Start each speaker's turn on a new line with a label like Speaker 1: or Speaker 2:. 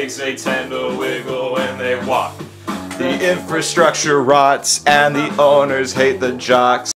Speaker 1: legs, they tend to wiggle when they walk. The infrastructure rots and the owners hate the jocks.